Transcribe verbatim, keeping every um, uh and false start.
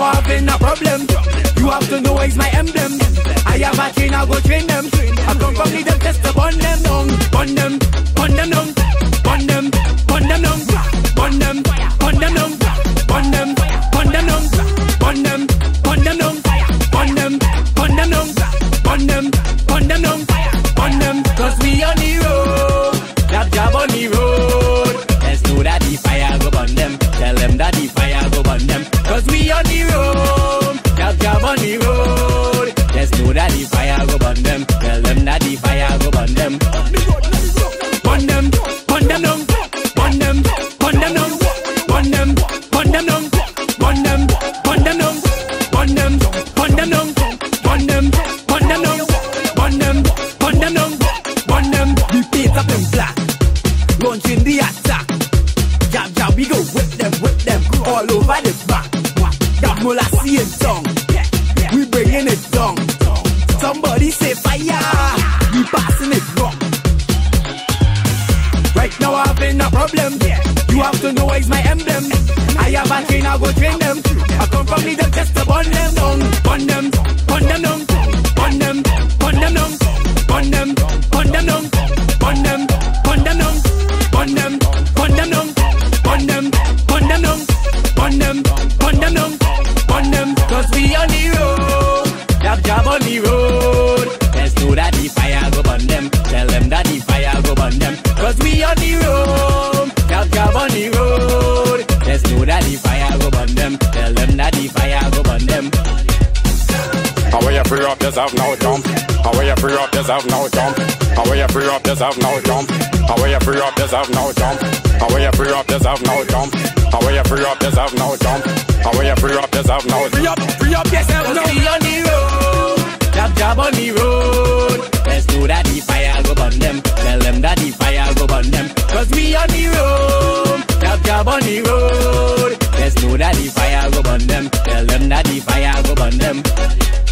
now having a problem. You have to know it's my emblem. I have a train, I go train them. I come from the just to burn them down. Burn them, burn them down. Burn them, burn them down. Burn them, burn them down. Burn them, burn them down. Burn them, burn them down. Burn them, burn them down. Burn them, burn them down. Burn them, cause we on the road. That job on the road. Let's know that the fire go burn them. Tell them that the fire go burn them. Cause we on the road. That job on the road. Let's know that the fire go burn them. Tell them that the fire go burn them. Burn them, burn them down. Burn them, burn them down. Burn them, burn them down. Burn them, burn them down. Burn them, burn them down. Burn them, burn them down. Burn them, burn them down. Burn them. We paint up in black, launching the attack. Jab jab, we go whip them, whip them all over the back. That molasses and tongue, we bringing it down. Somebody say fire, we passing it wrong. Right now I'm having a problem. You have to know it's my emblem. I have a train, I go train them. I come from the just to burn them down. Burn them, burn them down. Burn them, burn them down. Burn them, burn them down. Burn them, burn them down. Burn them, burn them down. Burn them, burn them down. Burn them, burn them down. Burn them, cause we on the road. That job on the road. Let's know that the fire go burn them. Tell them that the fire go burn them. Cause we on the road. That job on the road. Let's know that the fire go burn them. Tell them that the fire go burn them. How will you free up yourself now, jump? How will you free up yourself now, jump? How will you free up yourself now, jump? How will you free up yourself now, jump? How will you free up yourself now, jump? How will you free up yourself now, jump? How will you free up yourself now? Free up, free up yourself now. We on the road. Jab jab on the road. Let's know that the fire go burn them. Tell them that the fire go burn them. Cause we on the road. Jab jab on the road. Let's know that the fire go burn them. Tell them that the fire go burn them.